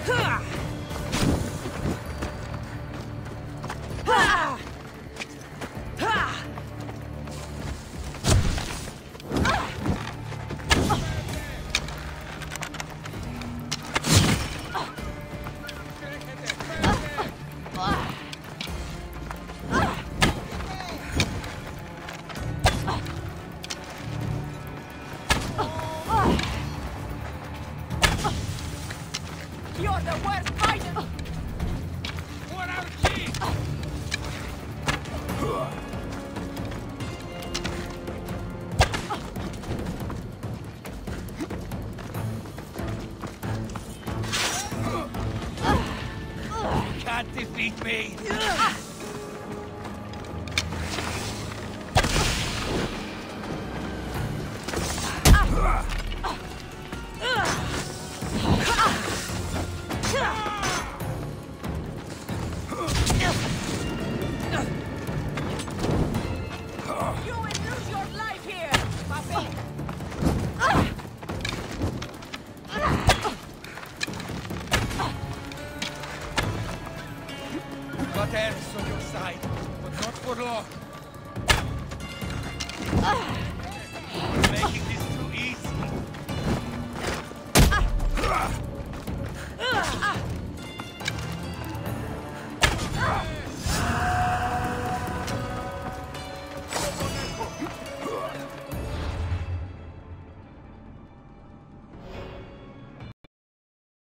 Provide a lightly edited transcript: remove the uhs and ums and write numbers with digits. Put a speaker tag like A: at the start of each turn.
A: You're the worst fighter!
B: What out of key? Can't defeat me!
A: You will lose your life here, Papi!
B: Got Eris on your side, but not for long.